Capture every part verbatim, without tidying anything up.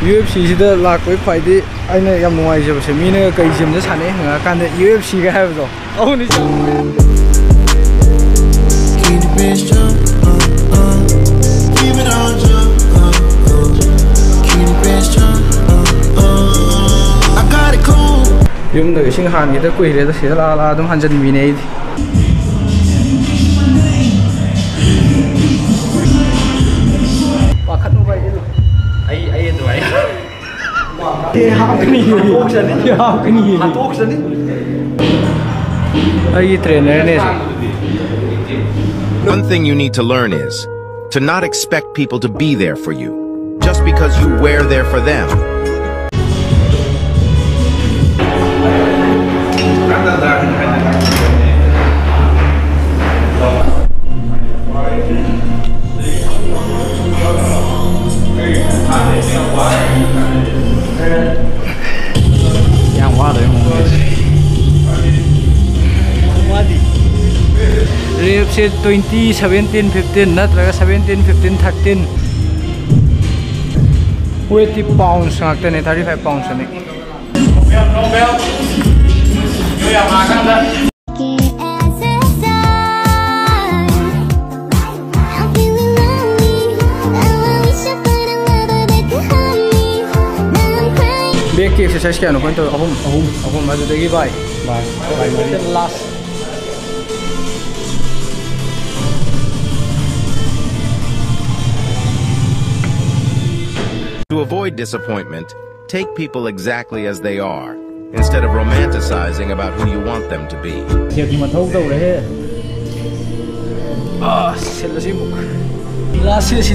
U F C sida lakoi khwaidi aina yam nuai je base mina kai gym da sane hanga kan da U F C ga have do au ni yum da sing han ni da koi re da se la la dum han jan mi nei wa khat nu bai ai ai do ai ke ha kani ho chani ha kani ha to chani ai trainer ne One thing you need to learn is to not expect people to be there for you just because you were there for them. yang wa de mo rep se twenty seventeen fifteen natraga seventeen fifteen thirteen weight pounds ngakte ne thirty-five pounds ne no bell yo ya ma kan da back exercise kya no point to ahum ahum ahum adu degi bye bye bye last To avoid disappointment, take people exactly as they are, instead of romanticizing about who you want them to be. Ah, last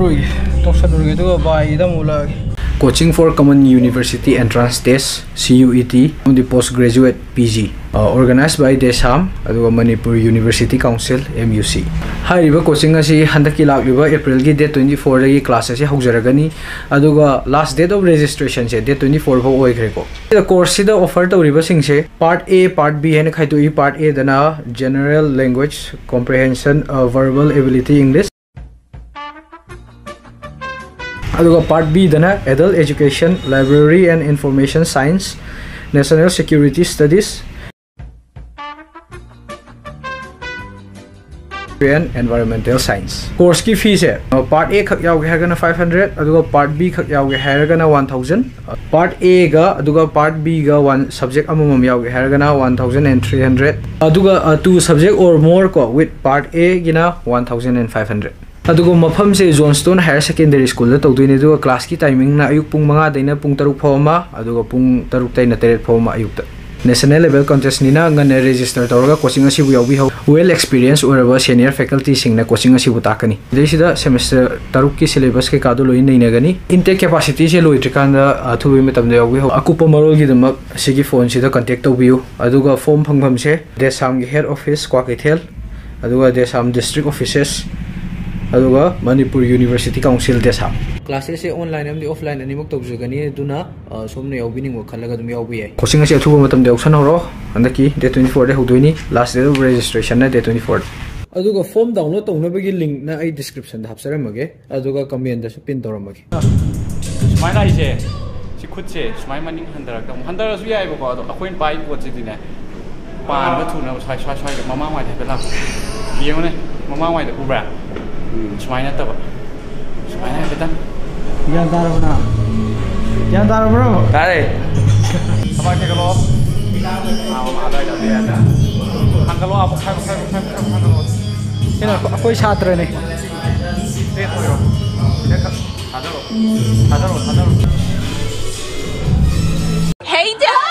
Coaching for Common University Entrance Test C U E T on the Postgraduate P G uh, organized by desam aduga Manipur University Council M U C. Hi riba coaching asi handaki lakliba April gi date twenty-four gi classes se haujaragani aduga last date of registration se date twenty-four ho oigre ko. The course sida offer to riba sing se part A part B hena khai to part A dana general language comprehension uh, verbal ability English aduga part B dana adult education library and information science national security studies and environmental science course ki fees hai uh, part A khak yaw ge hagana five hundred aduga part B khak yaw ge hagana one thousand uh, part A ga aduga part B ga one subject amamam yaw ge hagana one thousand three hundred aduga uh, two subject or more ko with part A gina one thousand five hundred adugo mafam se Johnstone Higher Secondary School da tawdoi ne aduga class ki timing na ayuk pung five daina pung six phawma aduga pung six daina three phawma ayuk ta national level contest nina ngane register tawraga coaching asi bu yawi ho well experienced or senior faculty sing na coaching asi bu takani deisida semester six ki syllabus ke kadu loi nei nagani intake capacity se loi trikanda athubi metam da yawi ho akupa marol gi damak sigi phone sida contact tawbiu aduga form phangpham se desam gi head office Kwakithel aduga desam district offices aduga Manipur University Council desam classes se online amdi offline animok tawjagani duna somne yawbining wakhalaga dum yawbi ai coaching ase athuba matam de option horo andaki day twenty-four de hodoini last day of registration na day twenty-four aduga form download tawnabagi link na ai description da hapsaramage aduga comment da pin tawramage smaina ise si khutse smai maning handara kam handara su yai bako ado akoin pai pot se dine pan ba thuna sai sai sai mama mai da bela yengone mama mai da ubra smaina taba smaina beta yan darabna yan darabro tare sama ke kalo aw ada da dia da hangalo apa khang khang khang khang hangalo ina koi chhatra ne te toyo ne ka hadaro hadaro hadaro hey dad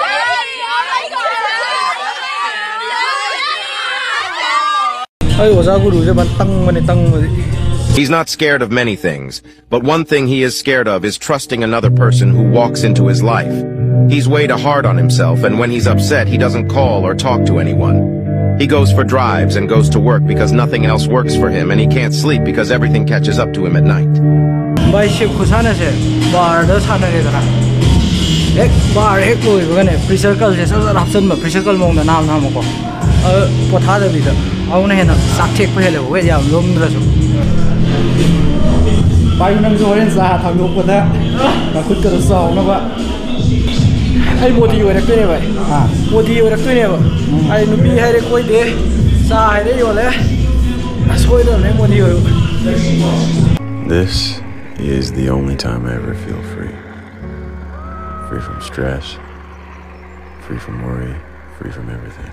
ai oza guru je ban tang mane tang He's not scared of many things, but one thing he is scared of is trusting another person who walks into his life. He's way too hard on himself, and when he's upset, he doesn't call or talk to anyone. He goes for drives and goes to work because nothing else works for him, and he can't sleep because everything catches up to him at night. Bicep khusana se bar da sana re dana ek bar ek loi bagane pre-circle se sa option ma pre-circle mong da nam nam ko potha da bi da auna hena sakthek phele we ya lom dra so pai nang zo ren sa thang lok pata ka khut ka so na ba ai modi oi rak ne ba ha modi oi rak ne ba ai nu bi hai re koi de sa hai re yo le asoi da ne modi oi. This is the only time I ever feel free. Free from stress, free from worry, free from everything.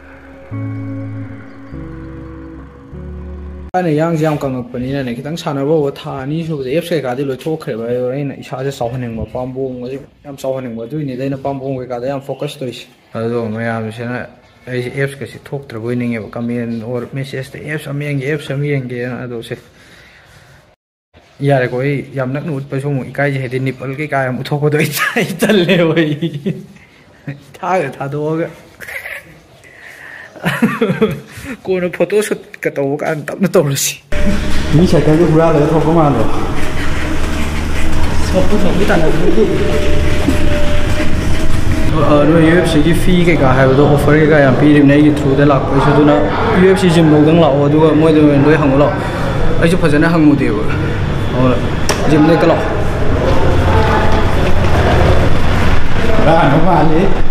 Anh này yang jam kang ngak pani na ne kitang sana ba wa tha ni su de F C ka de lo chok khre ba yo na isa je saw haning ba pam bong ma yam saw haning ba du ni de na pam bong ka da yam focus to is ado ma yam se na ai F ka si thok tra boi ning e ba comment or message de F am yang F sam yang ge na ado se yare ko ai yam nak nut pa so mo ikai je de nipal ke ka yam thok ko do i tal le oi tha ga tha do ga cô nó photo shoot cái tàu cái anh tập nó tàu rồi gì mi sai ka ju ra le thok ko ma lo sop ko sop ta na ờ nó U F C cái fee cái cả hai bộ offer cái cái pi điểm này cái through để lạc cái số nó U F C gym lâu đăng lão rồi mỗi đứa đứa hàng lão ấy chụp phải hàng một điều ờ gym này cái lão ra nó ma đi